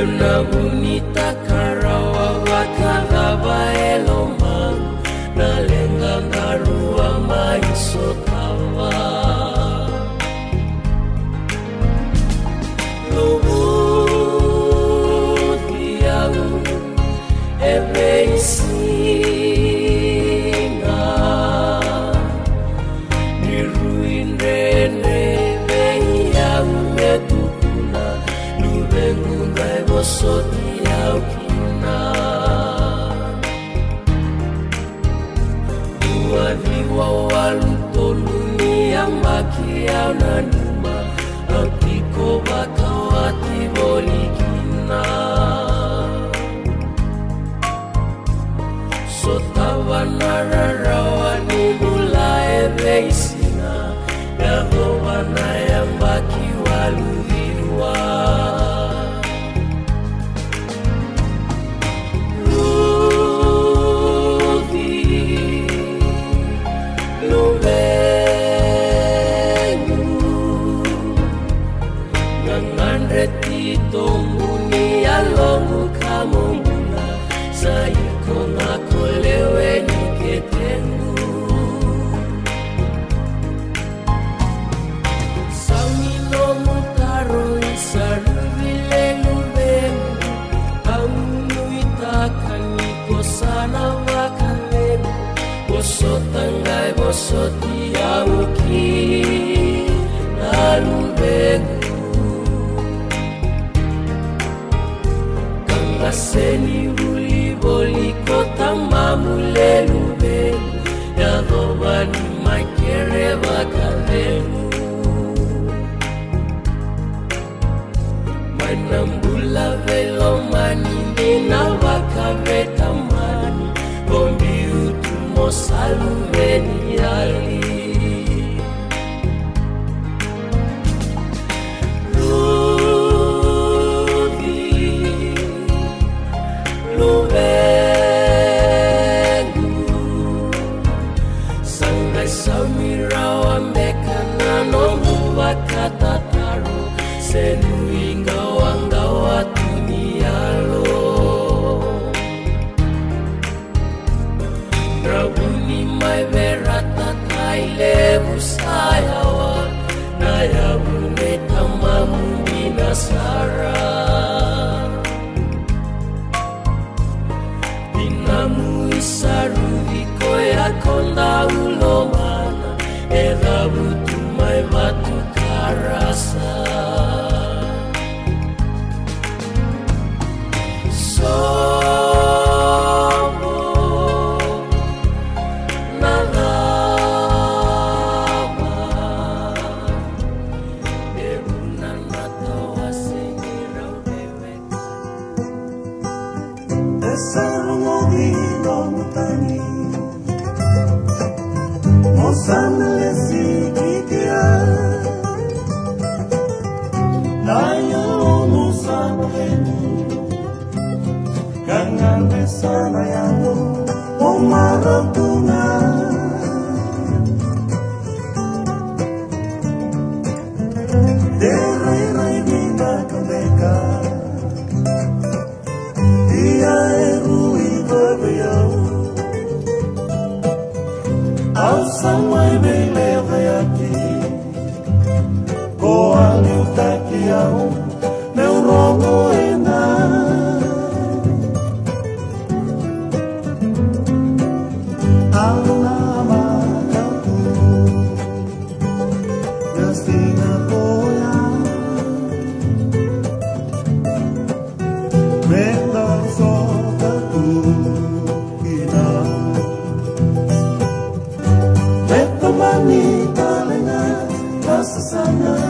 Memna bonita karawa wakadaba elomang nalenga ngarua maisotawa lubutiang ebeisina niruin rene beyang metukuna lubengungai bosoti aukina duaniwa walutoluni yang makiau nanuma autiko bakawati bolikina sotawana rarawani mulai beisina yahowana yang baki waluirwa Titonguni alongu kamongula saiko ngakolewe niketengu Samino mutaro isaruvile lubengu Amunuitakaniko sana wakalemu Bosotangai bosoti auki nalubengu Seni uli boli kota mamulelu belu ya dobani makere bakalelu manambula velo mani nina wakaveta mani bombi utumo saluveni ali Katataro senuinga wanga watunialo Rabuni mai verata taile busayawa Nayabune tamamu binasara Dinamu isaruviko ya konda ulomana Erabutu mai batu karasa Somo nalama Debunan mata wasingira bebek Desarungo vino mutani Mosamele sikitia Layo musabenu Gangan besana yangu Umarotuna Derai bina kambeka Ia eru ibabayau Au samai beleva yaki Ko aliu takiau Meu rogo ena Alama kautu Destina koya Mental sota tu kina Metomani talenga Rasa sana